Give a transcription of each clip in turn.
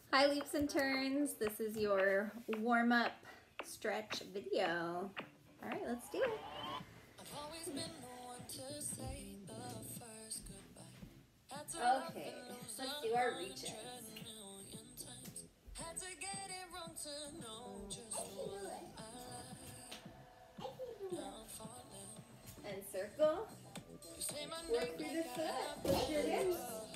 Hi Leaps and Turns, this is your warm-up stretch video. All right, let's do it. Okay, let's do our reaches. And circle. Work through the foot. Push your hips.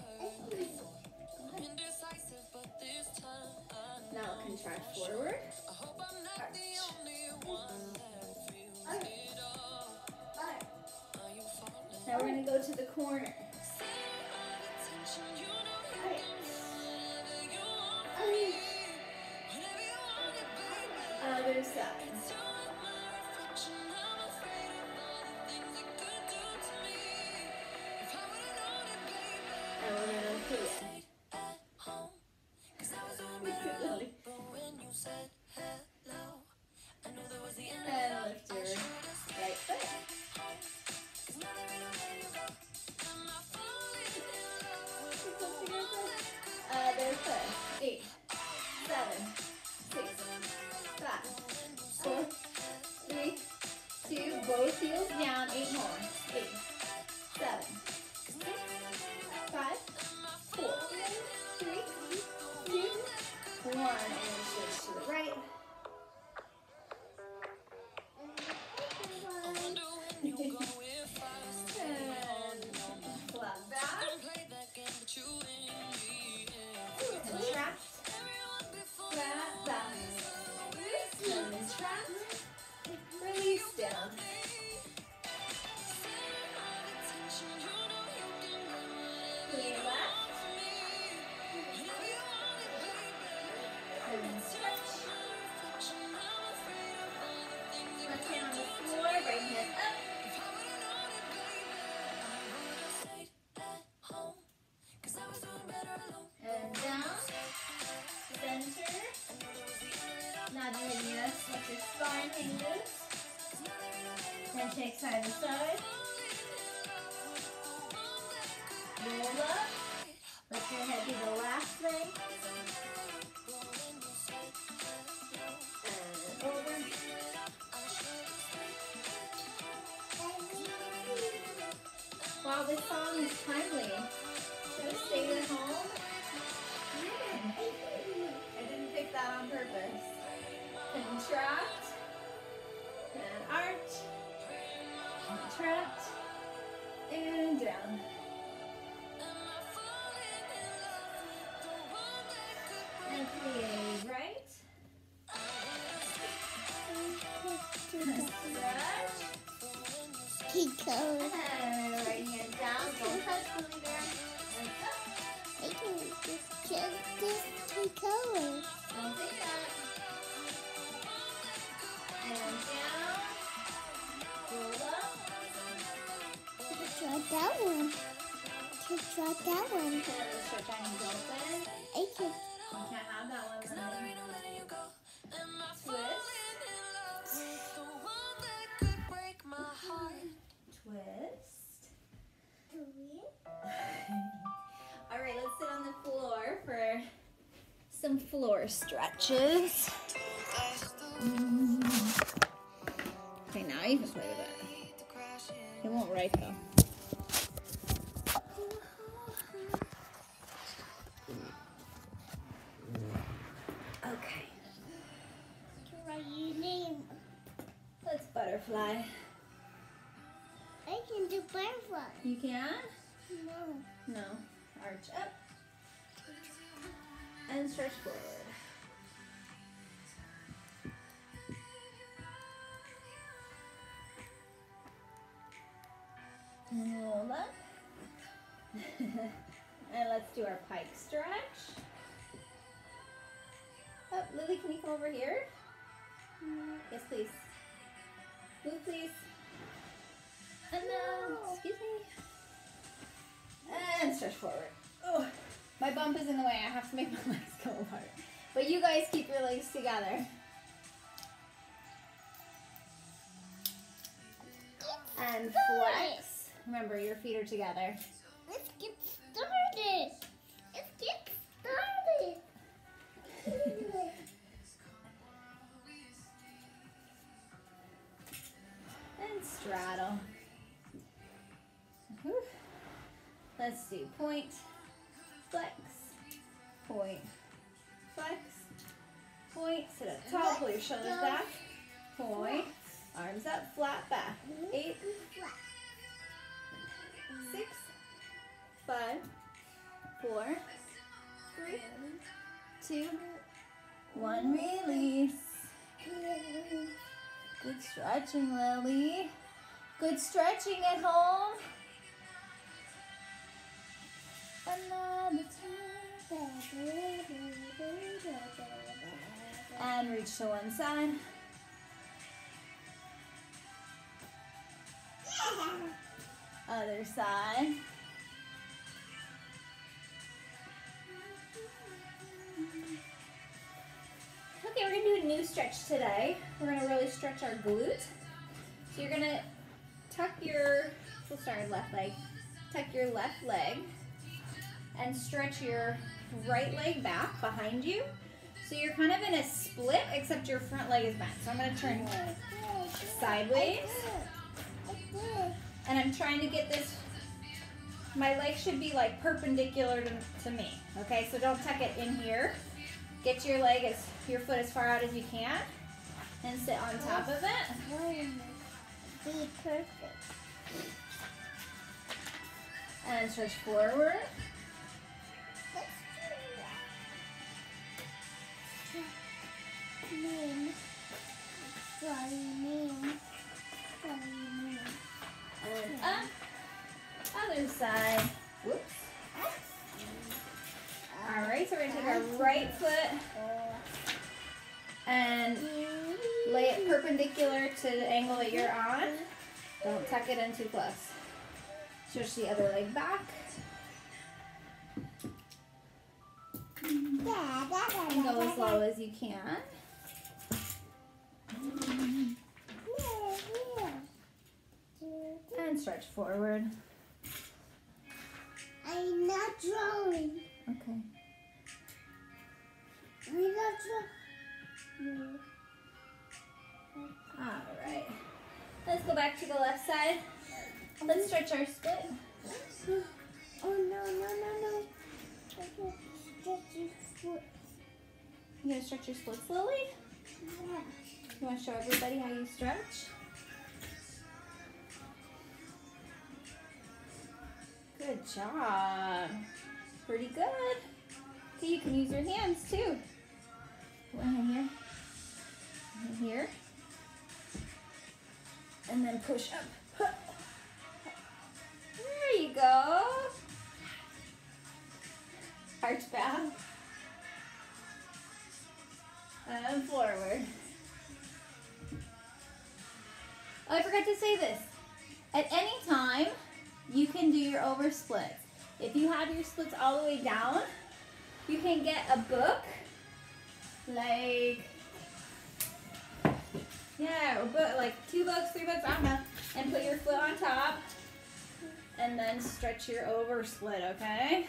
Now contract forward. Arch. Now we're going to go to the corner. Other side. And we're going to pull it. And lift your right foot. Other foot. 8, 7, 6, 5, 4, 3, 2. Both heels down. 8 more. 8, 7, 6, 5, 4, 3, 2, 1. And switch to the right. Release down. Lean left. And stretch. Left hand on the floor, right hand up. And down. Center. Now doing this, let your spine hang loose. And shake side to side. Roll up. Let your head be the last thing. And over. Wow, this song is timely. Should have stayed at home. I didn't pick that on purpose. Contract. And arch. Contract. And down. And plie right. Stretch. Keep going. And right hand down. Don't touch Lily there. And up. I can just keep going. Don't take that. And down. Roll up. Try that one. Try that one. And stretch our knees open. I can. You can't have that one, Lily. Twist. Twist. All right, let's sit on the floor for some floor stretches. Okay, now you can play with it. It won't write though. Okay, Try your name. let's butterfly. I can do butterfly. You can? No. No. Arch up. And stretch forward. And roll up. And let's do our pike stretch. Up, Lily, can you come over here? Yes, please. Move, please. And then, excuse me. And stretch forward. Oh, my bump is in the way. I have to make my legs go apart. But you guys keep your legs together. And flex. Remember, your feet are together. Let's get started. Let's get started. Let's do point, flex, point, flex, point. Sit up tall, pull your shoulders back, point, arms up, flat back. 8, 6, 5, 4, 3, 2, 1. Release. Good stretching, Lily. Good stretching at home. Another time. And reach to one side. Other side. Okay, we're going to do a new stretch today. We're going to really stretch our glute. So you're going to tuck your, we'll start with left leg. Tuck your left leg and stretch your right leg back behind you. So you're kind of in a split, except your front leg is bent. So I'm going to turn sideways. And I'm trying to get this, my leg should be like perpendicular to me. Okay, so don't tuck it in here. Get your leg, your foot as far out as you can, and sit on top of it. Be perfect. And stretch forward. Let's do that. Name. Sorry, name. And up. Other side. Whoops. All right, so we're gonna take our right foot and lay it perpendicular to the angle that you're on. Don't tuck it in too close. Stretch the other leg back. And go as low as you can. And stretch forward. I'm not drawing. Okay. I'm not drawing. All right. Let's go back to the left side. Let's stretch our split. Oh, no. Stretch your foot. You gonna stretch your splits, Lily? Yeah. You wanna show everybody how you stretch? Good job. Pretty good. Okay, you can use your hands too. One hand here. One here. And then push up. There you go. Arch back. And forward. Oh, I forgot to say this. At any time, you can do your over splits. If you have your splits all the way down, you can get a book, like, yeah, a book, like 2 books, 3 books, I don't know, and put your foot on top, and then stretch your over split, okay?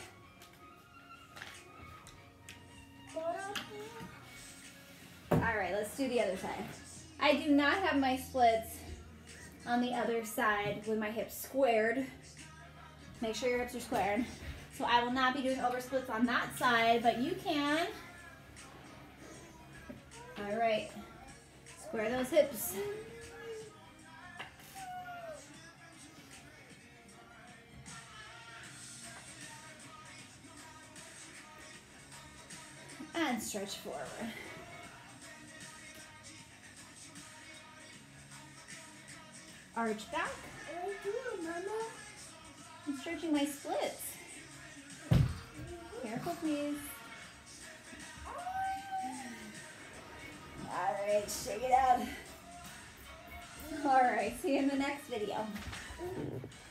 All right, let's do the other side. I do not have my splits on the other side with my hips squared. Make sure your hips are squared. So I will not be doing over splits on that side, but you can. All right, square those hips. And stretch forward. Arch back. Mama. I'm stretching my splits. Careful, please. All right, shake it out. All right, see you in the next video.